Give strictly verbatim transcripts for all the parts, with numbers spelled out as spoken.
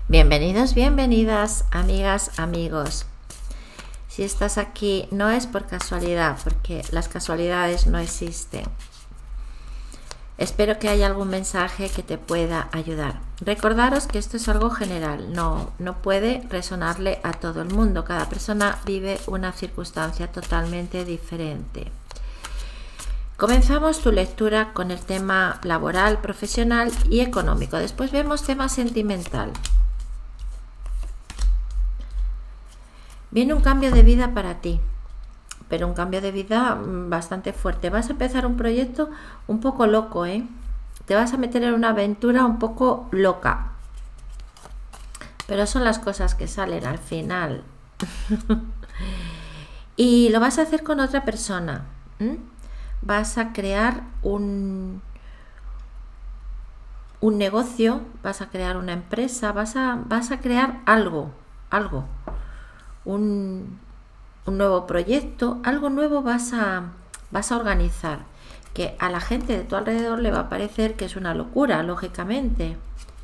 Bienvenidos, bienvenidas, amigas, amigos. Si estás aquí no es por casualidad, porque las casualidades no existen. Espero que haya algún mensaje que te pueda ayudar. Recordaros que esto es algo general, no, no puede resonarle a todo el mundo. Cada persona vive una circunstancia totalmente diferente. Comenzamos tu lectura con el tema laboral, profesional y económico. Después vemos tema sentimental. Viene un cambio de vida para ti, pero un cambio de vida bastante fuerte. Vas a empezar un proyecto un poco loco, ¿eh? Te vas a meter en una aventura un poco loca. Pero son las cosas que salen al final. Y lo vas a hacer con otra persona. ¿Mm? Vas a crear un, un negocio, vas a crear una empresa, vas a, vas a crear algo, algo. Un, un nuevo proyecto, algo nuevo vas a, vas a organizar, que a la gente de tu alrededor le va a parecer que es una locura, lógicamente.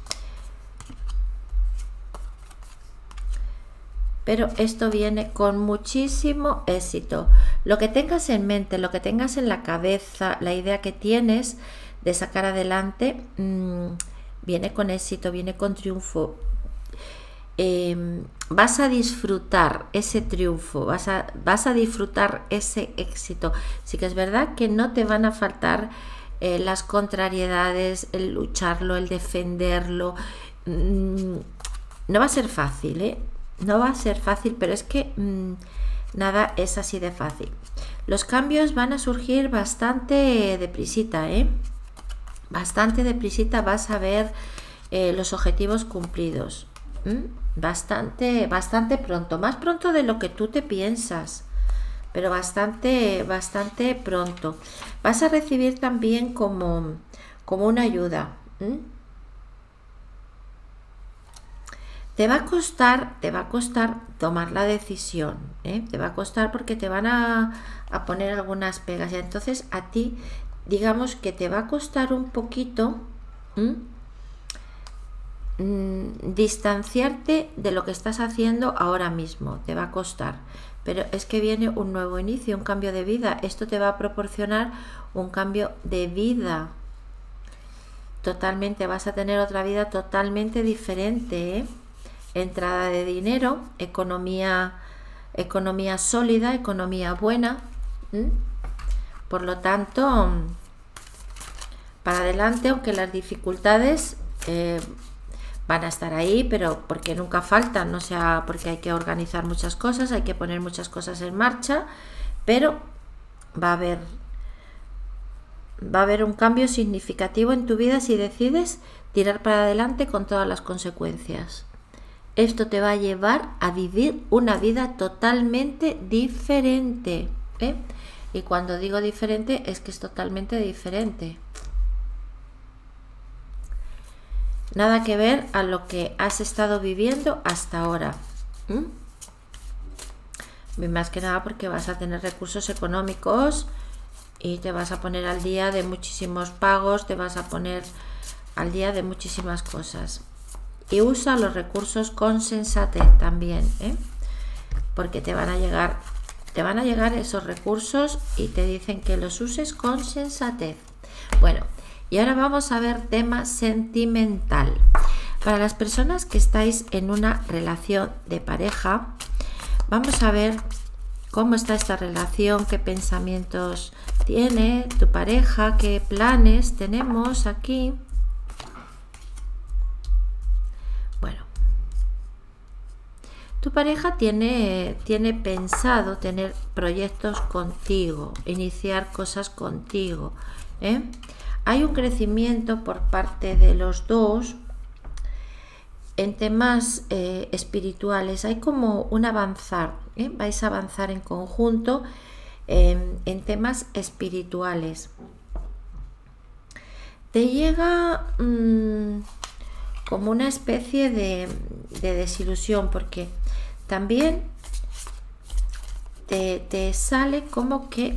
Pero esto viene con muchísimo éxito. Lo que tengas en mente, lo que tengas en la cabeza, la idea que tienes de sacar adelante, mmm, viene con éxito, viene con triunfo. Eh, vas a disfrutar ese triunfo, vas a, vas a disfrutar ese éxito. Sí que es verdad que no te van a faltar eh, las contrariedades, el lucharlo, el defenderlo. Mm, no va a ser fácil, ¿eh? No va a ser fácil, pero es que mmm, nada es así de fácil. Los cambios van a surgir bastante deprisita, ¿eh? Bastante deprisita vas a ver eh, los objetivos cumplidos. ¿Mm? Bastante, bastante pronto, más pronto de lo que tú te piensas, pero bastante, bastante pronto. Vas a recibir también como, como una ayuda. ¿Mm? Te va a costar, te va a costar tomar la decisión, ¿eh? Te va a costar porque te van a, a poner algunas pegas. Y entonces a ti, digamos que te va a costar un poquito. ¿Mm? distanciarte de lo que estás haciendo ahora mismo, te va a costar, pero es que viene un nuevo inicio, un cambio de vida. Esto te va a proporcionar un cambio de vida totalmente, vas a tener otra vida totalmente diferente, ¿eh? Entrada de dinero, economía economía sólida, economía buena. ¿Mm? Por lo tanto, para adelante, aunque las dificultades eh, van a estar ahí, pero porque nunca faltan, o sea, porque hay que organizar muchas cosas, hay que poner muchas cosas en marcha, pero va a haber, va a haber un cambio significativo en tu vida si decides tirar para adelante con todas las consecuencias. Esto te va a llevar a vivir una vida totalmente diferente, ¿eh? Y cuando digo diferente, es que es totalmente diferente. Nada que ver a lo que has estado viviendo hasta ahora. ¿Mm? Más que nada porque vas a tener recursos económicos y te vas a poner al día de muchísimos pagos, te vas a poner al día de muchísimas cosas. Y usa los recursos con sensatez también, ¿eh? Porque te van a llegar, te van a llegar esos recursos y te dicen que los uses con sensatez. Bueno. Y ahora vamos a ver tema sentimental. Para las personas que estáis en una relación de pareja, vamos a ver cómo está esta relación, qué pensamientos tiene tu pareja, qué planes tenemos aquí. Bueno, tu pareja tiene, tiene pensado tener proyectos contigo, iniciar cosas contigo, ¿eh? Hay un crecimiento por parte de los dos en temas eh, espirituales. Hay como un avanzar, ¿eh? Vais a avanzar en conjunto eh, en temas espirituales. Te llega mmm, como una especie de, de desilusión, porque también te, te sale como que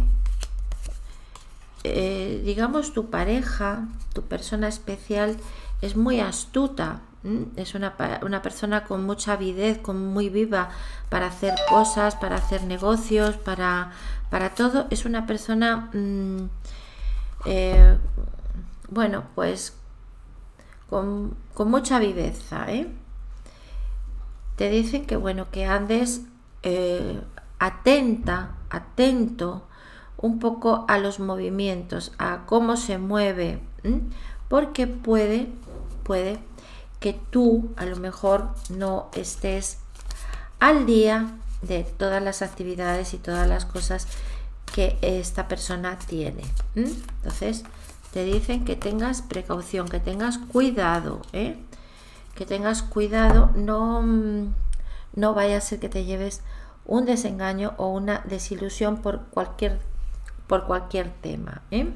Eh, digamos, tu pareja, tu persona especial, es muy astuta, ¿Mm? Es una, una persona con mucha avidez, con muy viva para hacer cosas, para hacer negocios, para, para todo. Es una persona, mmm, eh, bueno, pues con, con mucha viveza, ¿eh? Te dicen que, bueno, que andes eh, atenta, atento un poco a los movimientos, a cómo se mueve, ¿m? Porque puede, puede que tú a lo mejor no estés al día de todas las actividades y todas las cosas que esta persona tiene. ¿m? Entonces te dicen que tengas precaución, que tengas cuidado, ¿eh? que tengas cuidado, no, no vaya a ser que te lleves un desengaño o una desilusión por cualquier, por cualquier tema, ¿eh?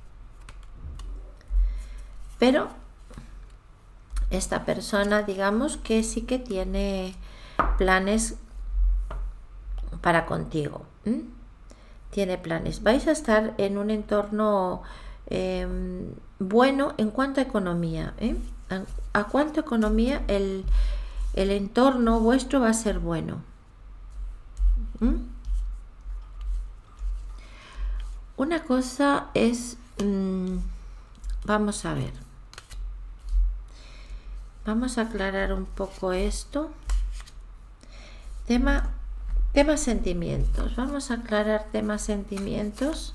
Pero esta persona, digamos que sí que tiene planes para contigo, ¿eh? Tiene planes. Vais a estar en un entorno eh, bueno en cuanto a economía, ¿eh? A cuanto a economía, el, el entorno vuestro va a ser bueno. ¿Mm? Una cosa es, mmm, vamos a ver, vamos a aclarar un poco esto. Tema, tema sentimientos. Vamos a aclarar temas sentimientos.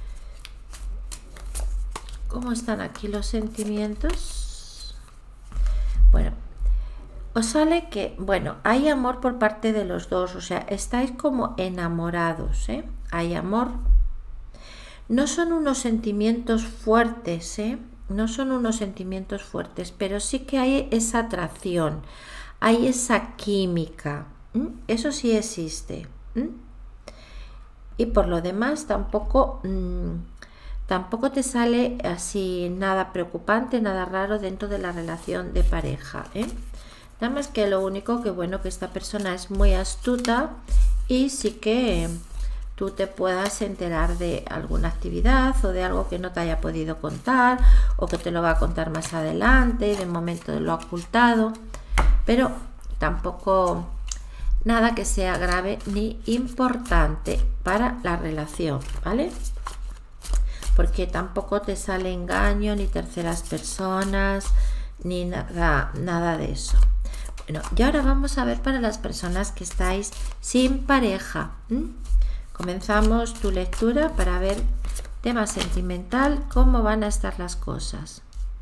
¿Cómo están aquí los sentimientos? Bueno, os sale que, bueno, hay amor por parte de los dos, o sea, estáis como enamorados, ¿eh? Hay amor. No son unos sentimientos fuertes, ¿eh? No son unos sentimientos fuertes, pero sí que hay esa atracción, hay esa química, ¿eh? Eso sí existe, ¿eh? Y por lo demás tampoco... Mmm, Tampoco te sale así nada preocupante, nada raro dentro de la relación de pareja, ¿eh? Nada más que lo único que, bueno, que esta persona es muy astuta y sí que tú te puedas enterar de alguna actividad o de algo que no te haya podido contar o que te lo va a contar más adelante y de momento lo ha ocultado, pero tampoco nada que sea grave ni importante para la relación, ¿vale? Porque tampoco te sale engaño, ni terceras personas, ni nada, nada de eso. Bueno, y ahora vamos a ver para las personas que estáis sin pareja. ¿Mm? Comenzamos tu lectura para ver tema sentimental, cómo van a estar las cosas.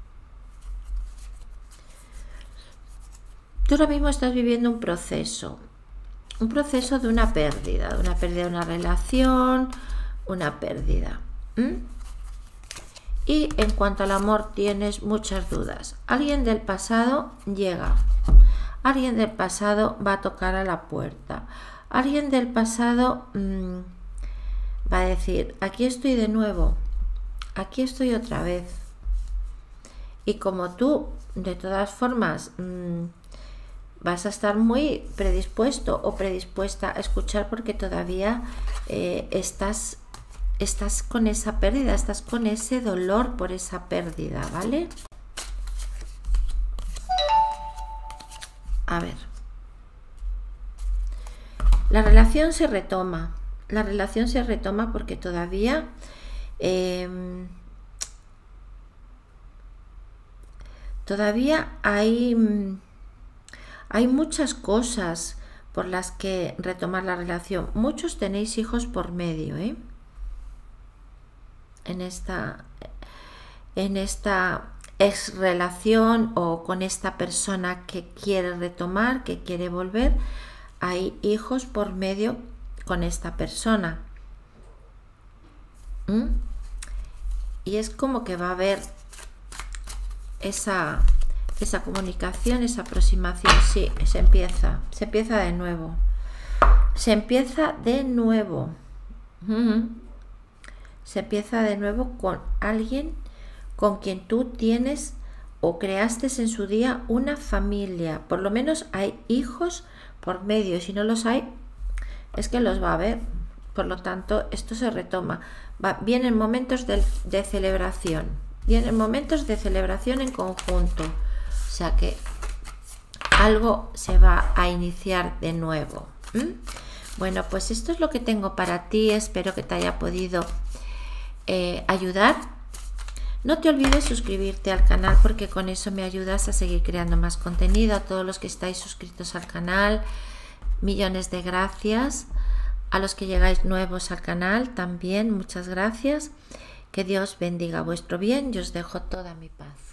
Tú ahora mismo estás viviendo un proceso, un proceso de una pérdida, de una pérdida de una relación, una pérdida. ¿Mm? Y en cuanto al amor tienes muchas dudas. Alguien del pasado llega. Alguien del pasado va a tocar a la puerta. Alguien del pasado mmm, va a decir, aquí estoy de nuevo. Aquí estoy otra vez. Y como tú, de todas formas, mmm, vas a estar muy predispuesto o predispuesta a escuchar porque todavía eh, estás... Estás con esa pérdida, estás con ese dolor por esa pérdida, ¿vale? A ver. La relación se retoma. La relación se retoma porque todavía eh, todavía hay, hay muchas cosas por las que retomar la relación. Muchos tenéis hijos por medio, ¿eh? en esta en esta ex relación o con esta persona que quiere retomar, que quiere volver, hay hijos por medio con esta persona. ¿Mm? Y es como que va a haber esa esa comunicación, esa aproximación. Sí, se empieza, se empieza de nuevo. Se empieza de nuevo. ¿Mm? Se empieza de nuevo con alguien con quien tú tienes o creaste en su día una familia. Por lo menos hay hijos por medio. Si no los hay, es que los va a haber. Por lo tanto, esto se retoma. Va, vienen momentos de, de celebración. Vienen momentos de celebración en conjunto. O sea que algo se va a iniciar de nuevo. ¿Mm? Bueno, pues esto es lo que tengo para ti. Espero que te haya podido eh, ayudar. No te olvides suscribirte al canal porque con eso me ayudas a seguir creando más contenido. A todos los que estáis suscritos al canal, millones de gracias. A los que llegáis nuevos al canal también, muchas gracias. Que Dios bendiga vuestro bien y os dejo toda mi paz.